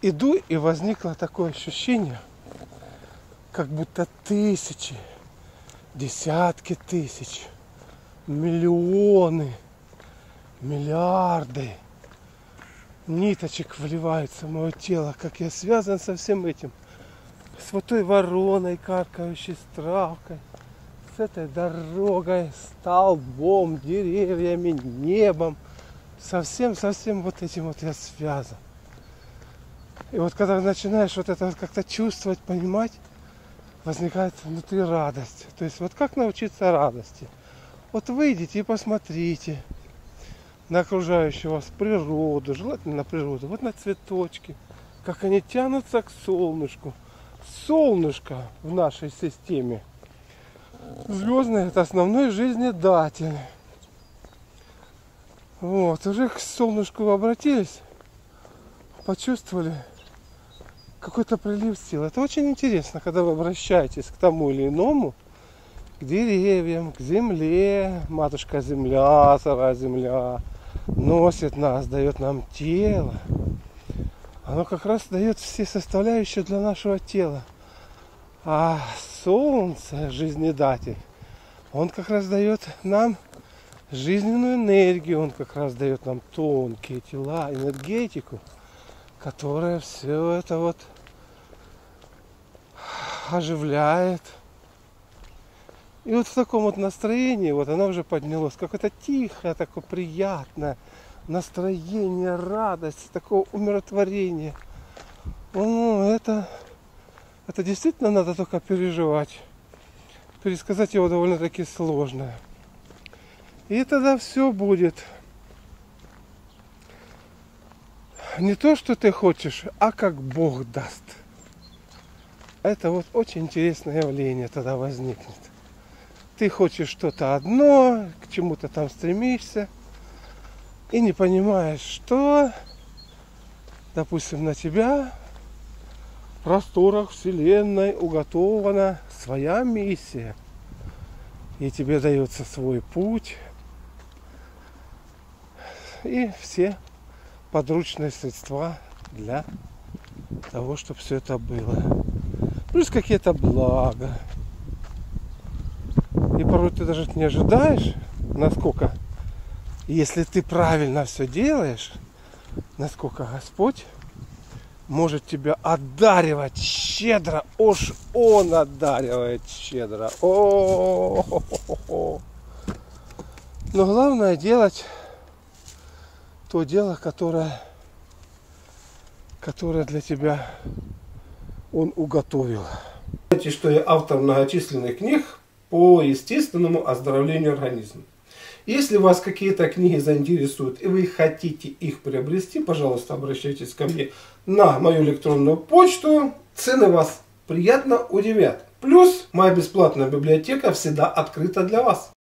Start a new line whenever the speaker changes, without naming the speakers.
иду, и возникло такое ощущение, как будто тысячи, десятки тысяч, миллионы, миллиарды ниточек вливаются в мое тело, как я связан со всем этим. С вот той вороной, каркающей, с травкой, с этой дорогой, столбом, деревьями, небом. Совсем вот этим вот я связан. И вот когда начинаешь вот это вот как-то чувствовать, понимать, возникает внутри радость. То есть вот как научиться радости? Вот выйдите и посмотрите на окружающую вас природу, желательно на природу, вот на цветочки, как они тянутся к солнышку. Солнышко в нашей системе звездное — это основной жизнедатель. Вот, уже к солнышку вы обратились, почувствовали какой-то прилив сил. Это очень интересно, когда вы обращаетесь к тому или иному, к деревьям, к земле. Матушка земля, сырая земля носит нас, дает нам тело. Оно как раз дает все составляющие для нашего тела. А солнце, жизнедатель, он как раз дает нам жизненную энергию, он как раз дает нам тонкие тела, энергетику, которая все это вот оживляет. И вот в таком вот настроении вот она уже поднялась, какое-то тихое, такое приятное настроение, радость, такого умиротворения. Это действительно надо только переживать. Пересказать его довольно-таки сложно. И тогда все будет не то, что ты хочешь, а как Бог даст. Это вот очень интересное явление тогда возникнет. Ты хочешь что-то одно, к чему-то там стремишься, и не понимаешь, что, допустим, на тебя в просторах Вселенной уготована своя миссия. И тебе дается свой путь и все подручные средства для того, чтобы все это было. Плюс какие-то блага. И порой ты даже не ожидаешь, насколько, если ты правильно все делаешь, насколько Господь может тебя одаривать щедро. Уж Он одаривает щедро. Но главное делать то дело, которое для тебя Он уготовил. Знаете, что я автор многочисленных книг по естественному оздоровлению организма. Если вас какие-то книги заинтересуют и вы хотите их приобрести, пожалуйста, обращайтесь ко мне на мою электронную почту. Цены вас приятно удивят. Плюс моя бесплатная библиотека всегда открыта для вас.